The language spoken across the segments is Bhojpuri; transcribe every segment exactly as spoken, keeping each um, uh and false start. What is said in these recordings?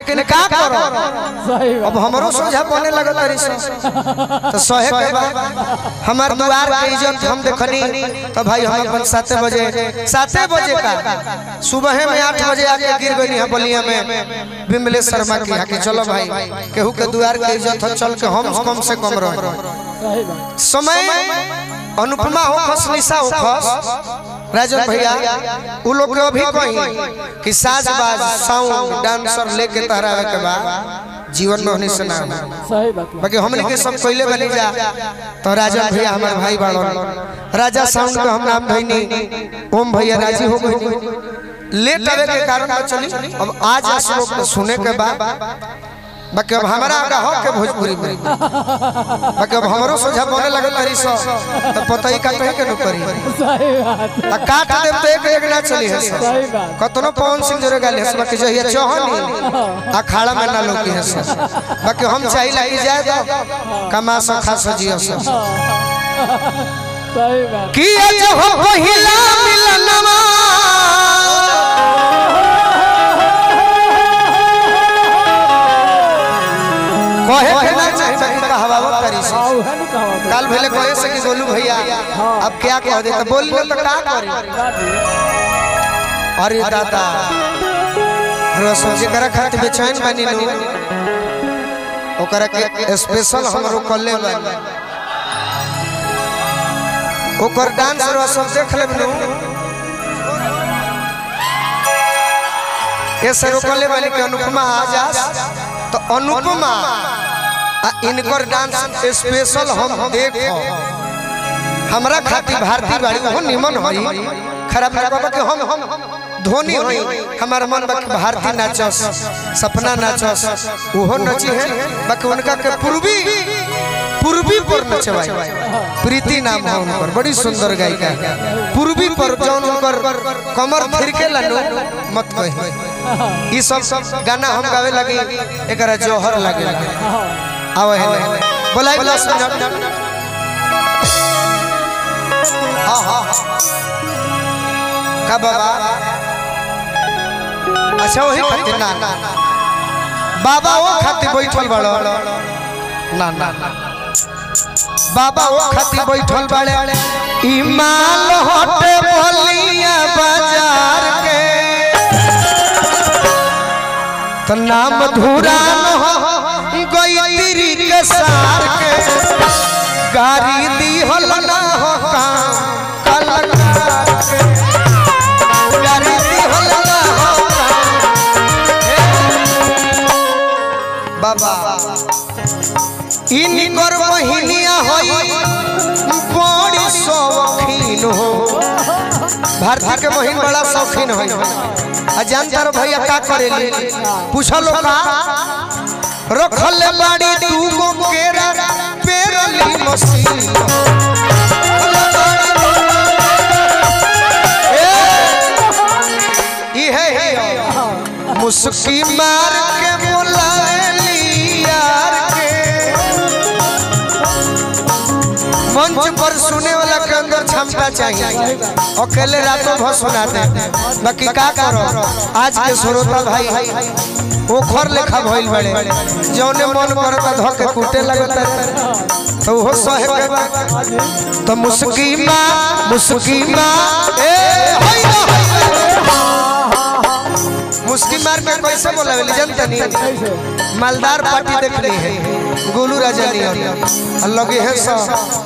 लेकिन का करो अब हमरो सोझा बने लगा तरी से तो सहे के बाद हमार द्वार के इज्जत हम देखनी तो भाई हम अपन सात बजे सात बजे का सुबह में आठ बजे आके गिर गई है बलिया में विमलेश शर्मा की आके चलो भाई केहू के द्वार के इज्जत चल के हम कम से कम रह समय अनुपमा हो खस निशा हो खस राजन भैया उ लोग के अभी कहीं कि साजबाज साउंड डांसर लेके तहरावे के बाद जीवन में होने से ना सही बात बाकी हमने के सब पहले बनी जा तो राजन भैया हमारे भाई बाड़ो राजा साउंड का हम नाम धइनी ओम भैया राजी हो गई लेट आवे के कारण चली अब आज आप लोग सुने के बाद बाकी अब हमारा आगा हो के भोजपुरी में बाकी अब हमरो सोझा बने लगे तरी सो तो पता ही काटे के न करी सही बात आ काट देब तो एक एक ना चली है सही बात कतनो पवन सिंह जोरे गाली हस बाकी जहिया चौहनी अखाड़ा में ना लोकी है बाकी हम चाहि लागी जाए तो कमा सो खा सजियो सो सही बात की आज हो पहिला मिलनवा कहे के ना चाहिए बाकी कहवावत करी से काल भेले कहे से कि गोलू भैया अब क्या कह दे तो बोल ले तो का करी अरे दादा रोसो जेकरा खातिर बेचैन बनी नु ओकरा के स्पेशल हमरो कल्ले बनी ओकर डांस रोसो देख लेब नु ये सरो कल्ले वाली के अनुपमा आजास तो अनुपमा इनकर डांस स्पेशल हम देखो हमरा खातिर भारती बाड़ी हो निमन होई खराब ना बाबा के हम हम धोनी होई हमार मन बाकी भारती नाचस सपना नाचस ओहो नची है बाकी उनका के पूर्वी पूर्वी पर नचवाई प्रीति नाम है उनकर बड़ी सुंदर गायिका पूर्वी पर जौन उनकर कमर थिरके लनु मत कहि ई सब गाना हम गावे लगी एकरा जोहर लागे आवे है बोलाई बोला सुन हां हां का बाबा अच्छा वही खातिर ना बाबा वो खातिर बैठल बड़ो ना ना बाबा वो खातिर बैठल बड़े ई माल हटे बलिया बाजार के तो नाम धुरा गई के सार के गाड़ी दी हल ना हो काम कलकार के गाड़ी दी हल ना हो बाबा इनकर बहिनिया होई बड़ी शौकीन हो भारती के बहिन बड़ा शौकीन होई आ जानता रो भैया का करेली पूछलो का रखल बाड़ी तू गो केरा पेरली मशीन ई है मुस्की मार के बुलाली यार के मंच पर सुने वाला के अंदर क्षमता चाहिए अकेले रातों भर सुनाते बाकी का करो आज के श्रोता भाई वो घर लेखा भइल बड़े जौने मन करता धके कूटे लगता तो वो सहे के तो मुस्की मां मुस्की मां ए होई ना मुस्की मार में कैसे बोलावेली जानता नहीं मालदार पार्टी देखनी है गोलू राजा नहीं और लगे है सब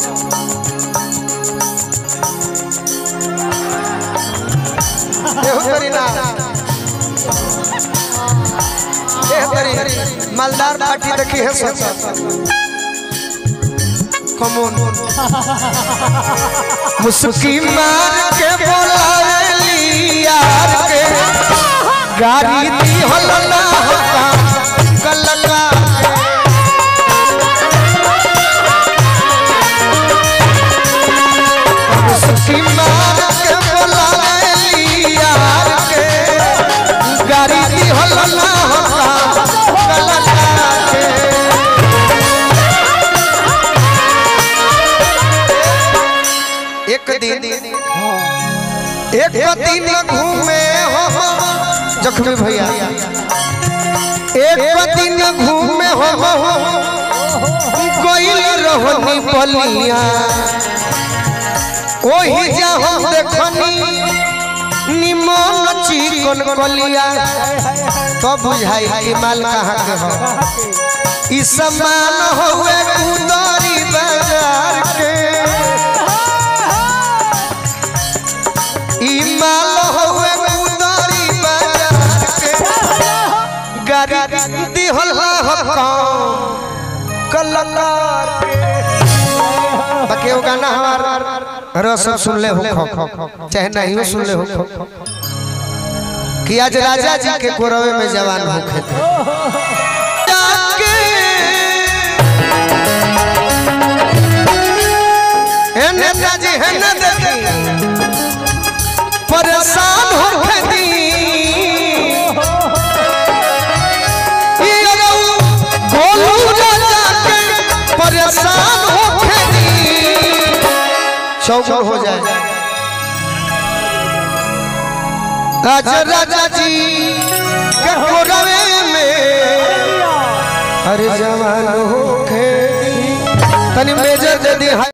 एहो करी ना मालदार पार्टी देखी है कमोन मुस्की मार के बोलावेली यार के गाड़ी दी हल ना हो काम कलकार मुस्की मार के बोलावेली यार के गाड़ी दी हल ना हो काम एक दिन एक दिन घूमे हो जख्मी भैया एक दिन घूमे हो गइल रहनी बलिया ओही जा हम देखनी निमन चिकन कलिया तो बुझाई कि माल कहाँ के हो ई समान होवे कुदरी बाजार के ई माल होवे कुदरी बाजार के गाड़ी दिहल हो कलकार बाकी वो गाना हमारा रस सुन ले हो चाहे नहीं हो सुन ले हो कि आज राजा जी के कोरवे में जवान होखे थे हे नेताजी है न देखी परेशान होखे दी ये गोलू राजा के परेशान होखे दी चौगुन हो जाए आज राजा जी के कोरवे में अरे जवान होखे तनी मेजर दे दी।